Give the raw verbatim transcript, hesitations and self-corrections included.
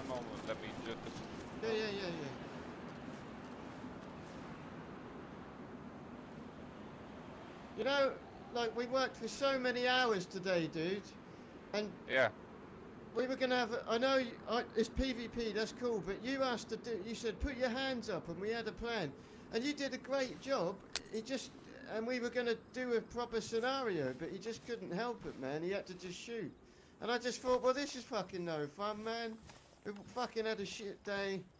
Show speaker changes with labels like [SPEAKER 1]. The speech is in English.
[SPEAKER 1] one moment. Let me just.
[SPEAKER 2] Yeah, yeah, yeah, yeah. You know, like we worked for so many hours today, dude, and
[SPEAKER 1] Yeah.
[SPEAKER 2] we were gonna have. A, I know you, I, it's PvP. That's cool, but you asked to do. You said put your hands up, and we had a plan, and you did a great job. It just, and we were gonna do a proper scenario, but he just couldn't help it, man. He had to just shoot, and I just thought, well, this is fucking no fun, man. We fucking had a shit day.